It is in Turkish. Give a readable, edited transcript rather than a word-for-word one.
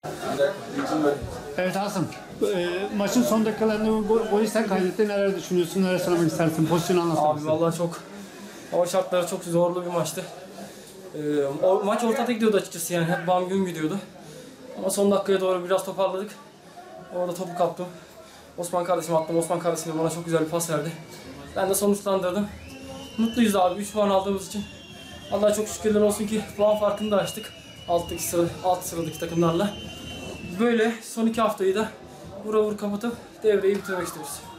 Evet Asım, maçın son dakikalarında golü sen kaydettin. Neler düşünüyorsun, neler söylemek istersin? Pozisyonu anlatsana. Abi vallahi çok, hava şartları çok zorlu bir maçtı. O maç ortada gidiyordu açıkçası, yani hep bam güm gidiyordu. Ama son dakikaya doğru biraz toparladık. Orada topu kaptım. Osman kardeşime attım. Osman kardeşim de bana çok güzel bir pas verdi. Ben de sonuçlandırdım. Mutluyuz abi 3 puan aldığımız için. Allah'a çok şükürler olsun ki puan farkını da açtık. Alt sıradaki takımlarla. Böyle son 2 haftayı da vura vur kapatıp devreyi bitirmek istiyoruz.